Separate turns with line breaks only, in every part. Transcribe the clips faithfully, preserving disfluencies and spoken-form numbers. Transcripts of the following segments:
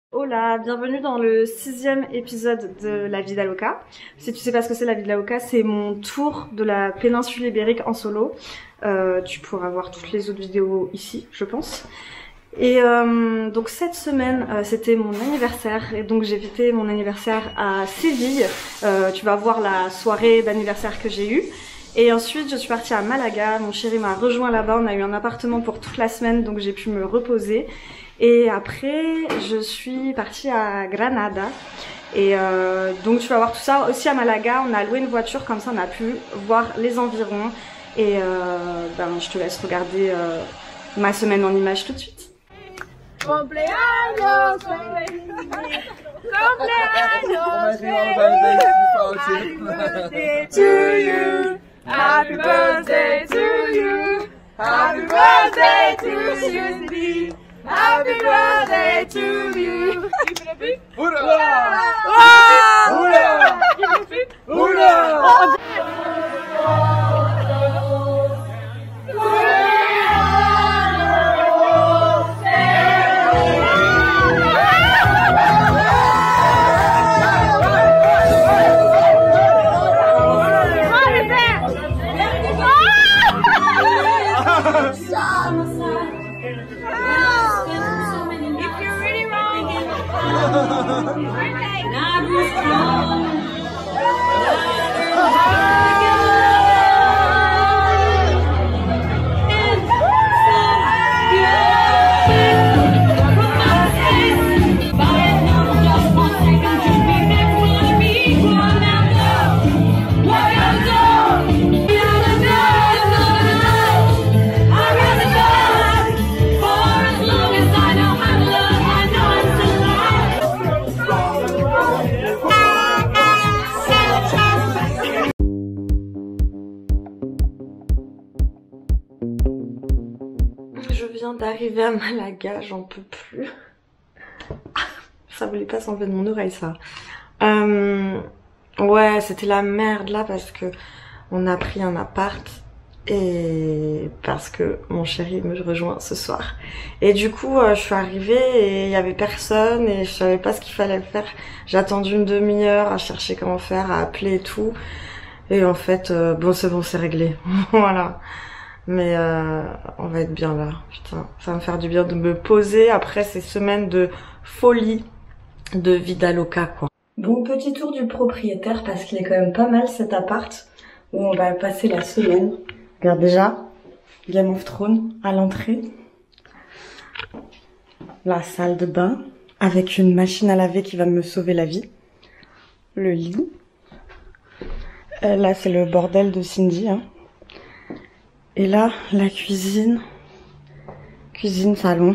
Hola, bienvenue dans le sixième épisode de La Vida Loca. Si tu sais pas ce que c'est La Vida Loca, c'est mon tour de la péninsule ibérique en solo. Euh, tu pourras voir toutes les autres vidéos ici, je pense. Et euh, donc cette semaine, euh, c'était mon anniversaire et donc j'ai fêté mon anniversaire à Séville. Euh, tu vas voir la soirée d'anniversaire que j'ai eue. Et ensuite, je suis partie à Malaga. Mon chéri m'a rejoint là-bas. On a eu un appartement pour toute la semaine, donc j'ai pu me reposer. Et après, je suis partie à Granada. Et euh, donc tu vas voir tout ça aussi à Malaga. On a loué une voiture, comme ça on a pu voir les environs. Et euh, ben, je te laisse regarder euh, ma semaine en images tout de suite.
Cumpleaños feliz, cumpleaños feliz, happy birthday to you, happy birthday to you, happy birthday to you, Steve. Happy birthday to you. Hoera! Hoera! Hoera!
Je viens d'arriver à Malaga, j'en peux plus. Ça voulait pas s'enlever de mon oreille ça. Euh, ouais, c'était la merde là parce que on a pris un appart et parce que mon chéri me rejoint ce soir. Et du coup, euh, je suis arrivée et il y avait personne et je savais pas ce qu'il fallait faire. J'ai attendu une demi-heure à chercher comment faire, à appeler et tout. Et en fait, euh, bon c'est bon, c'est réglé. Voilà. Mais euh, on va être bien là, putain, ça va me faire du bien de me poser après ces semaines de folie, de vida loca quoi. Bon, petit tour du propriétaire parce qu'il est quand même pas mal cet appart où on va passer la semaine. Regarde déjà, Game of Thrones à l'entrée. La salle de bain avec une machine à laver qui va me sauver la vie. Le lit. Euh, là c'est le bordel de Cindy hein. Et là, la cuisine, cuisine, salon.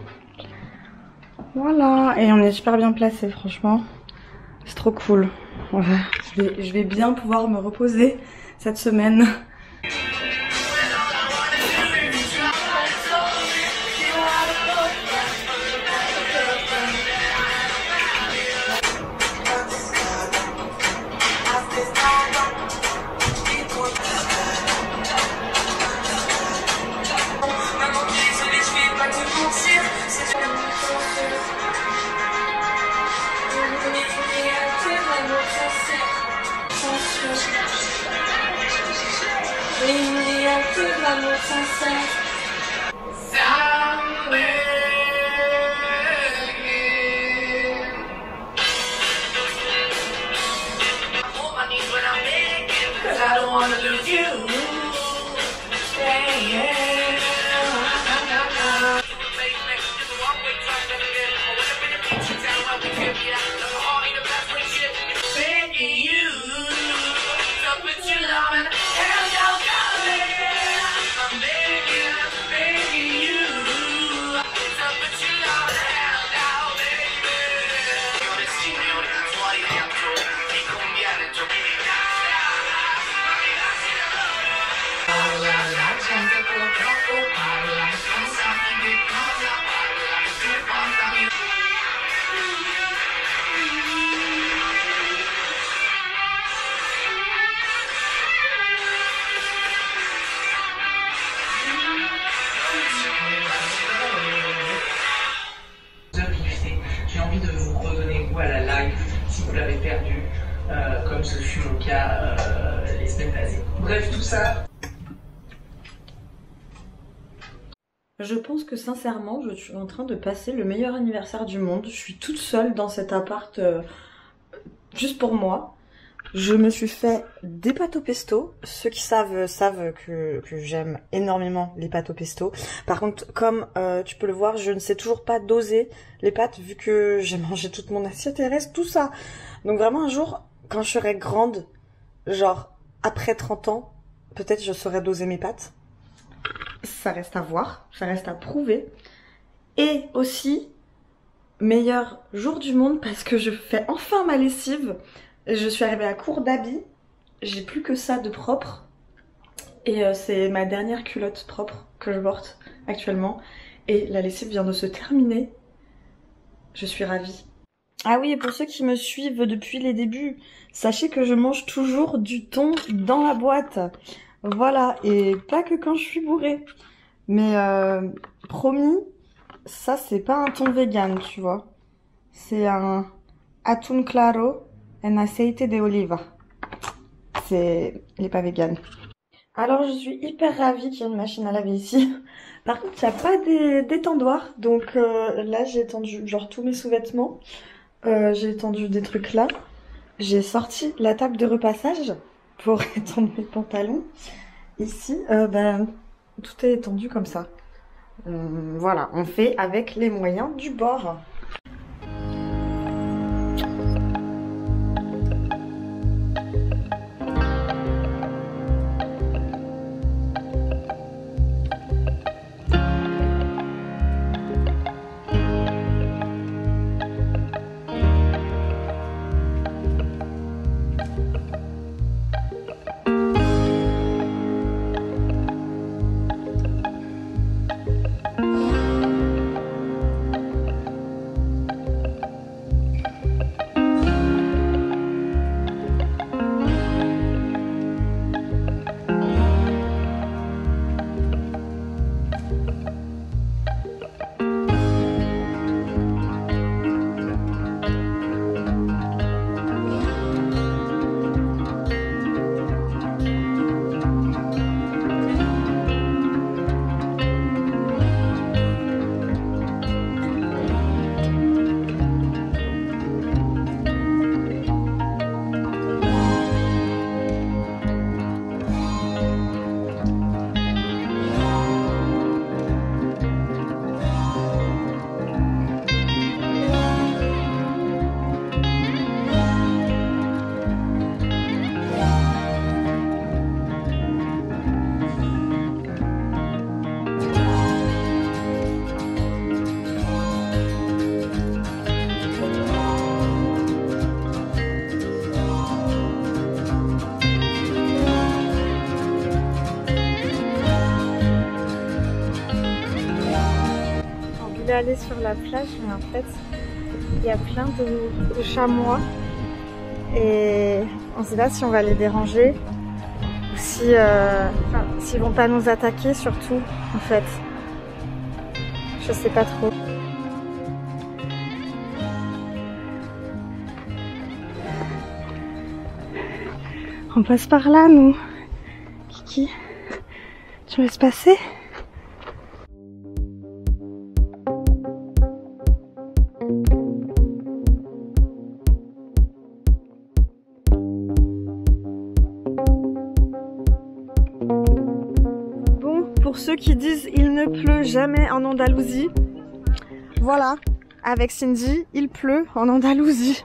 Voilà, et on est super bien placé, franchement. C'est trop cool. Voilà. Je vais, je vais bien pouvoir me reposer cette semaine.
vous l'avez perdu, euh, comme ce fut mon cas euh, les semaines passées. Bref, tout ça.
Je pense que sincèrement, je suis en train de passer le meilleur anniversaire du monde. Je suis toute seule dans cet appart, euh, juste pour moi. Je me suis fait des pâtes au pesto. Ceux qui savent savent que, que j'aime énormément les pâtes au pesto. Par contre, comme euh, tu peux le voir, je ne sais toujours pas doser les pâtes vu que j'ai mangé toute mon assiette et il reste tout ça. Donc vraiment un jour, quand je serai grande, genre après trente ans, peut-être je saurai doser mes pâtes. Ça reste à voir, ça reste à prouver. Et aussi, meilleur jour du monde parce que je fais enfin ma lessive. Je suis arrivée à court d'habits, j'ai plus que ça de propre. Et euh, c'est ma dernière culotte propre que je porte actuellement. Et la lessive vient de se terminer. Je suis ravie. Ah oui, et pour ceux qui me suivent depuis les débuts, sachez que je mange toujours du thon dans la boîte. Voilà, et pas que quand je suis bourrée. Mais euh, promis, ça c'est pas un thon vegan, tu vois. C'est un atún claro en aceite de oliva. C'est... il est pas vegan. Alors je suis hyper ravie qu'il y ait une machine à laver ici. Par contre, il n'y a pas d'étendoir. Donc euh, là, j'ai étendu genre tous mes sous-vêtements. Euh, j'ai étendu des trucs là. J'ai sorti la table de repassage pour étendre mes pantalons. Ici, euh, ben, tout est étendu comme ça. Euh, voilà, on fait avec les moyens du bord. Aller sur la plage, mais en fait il y a plein de, de chamois et on sait pas si on va les déranger ou si euh, enfin, s'ils vont pas nous attaquer, surtout en fait je sais pas trop. On passe par là nous. Kiki, tu me laisses passer? Pour ceux qui disent il ne pleut jamais en Andalousie, voilà, avec Cindy, il pleut en Andalousie.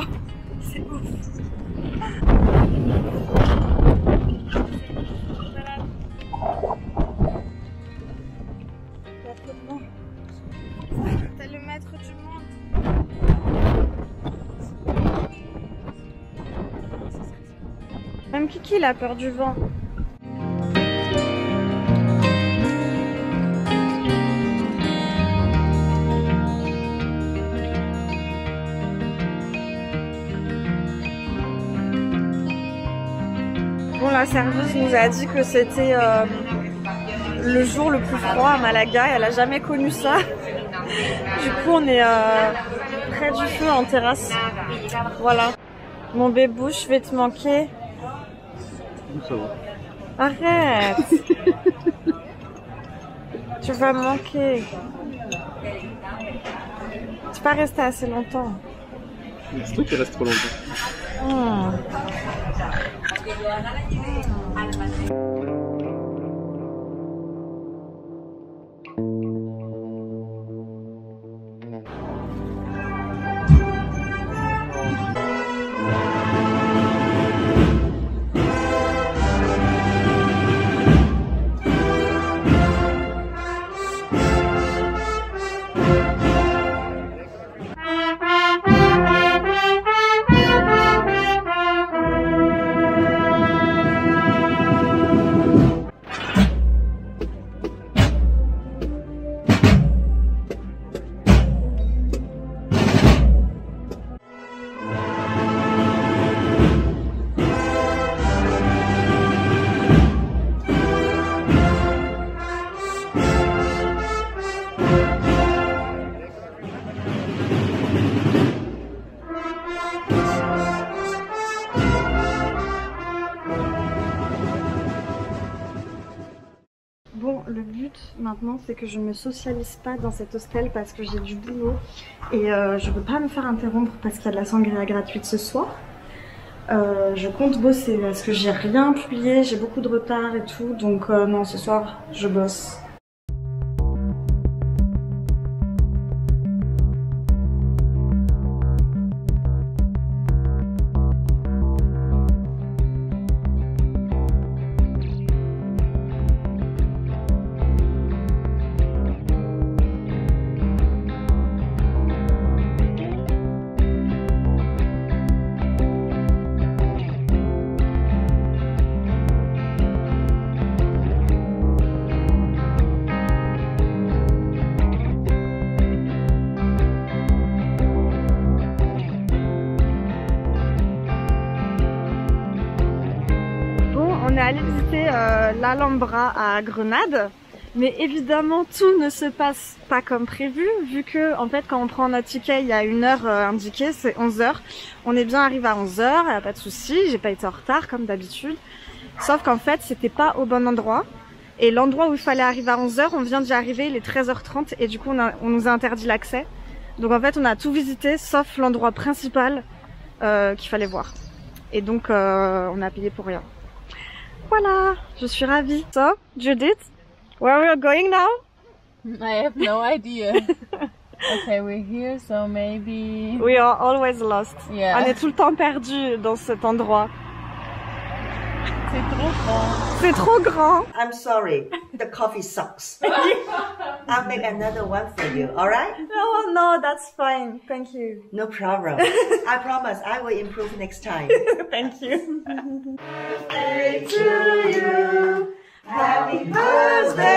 c'est ouf. T'es le maître du monde. Même Kiki, il a peur du vent. Bon, la serveuse nous a dit que c'était euh, le jour le plus froid à Malaga. Elle a jamais connu ça. Du coup, on est euh, près du feu en terrasse. Voilà. Mon bébou, je vais te manquer.
Ça va.
Arrête. Tu vas me manquer. Tu peux pas rester assez longtemps.
C'est toi qui reste trop longtemps.
Mmh. Bon, le but maintenant, c'est que je ne me socialise pas dans cet hostel parce que j'ai du boulot et euh, je ne peux pas me faire interrompre parce qu'il y a de la sangria gratuite ce soir. Euh, je compte bosser parce que j'ai rien publié, j'ai beaucoup de retard et tout, donc euh, non, ce soir, je bosse. On est allé visiter euh, l'Alhambra à Grenade, mais évidemment tout ne se passe pas comme prévu, vu que en fait quand on prend notre ticket il y a une heure euh, indiquée, c'est onze heures. On est bien arrivé à onze heures, y a pas de souci, j'ai pas été en retard comme d'habitude. Sauf qu'en fait c'était pas au bon endroit, et l'endroit où il fallait arriver à onze heures, on vient d'y arriver, il est treize heures trente, et du coup on, a, on nous a interdit l'accès. Donc en fait on a tout visité sauf l'endroit principal euh, qu'il fallait voir. Et donc euh, on a payé pour rien. Voilà, je suis ravie. So, Judith, where are we going now?
I have no idea. Okay, we're here, so maybe...
We are always lost.
Yeah.
On est tout le temps perdu dans cet endroit.
C'est trop grand.
C'est trop grand.
I'm sorry, the coffee sucks. I'll make another one for you, alright?
No, no, that's fine. Thank you.
No problem. I promise I will improve next time.
Thank you.
Birthday to you. Happy birthday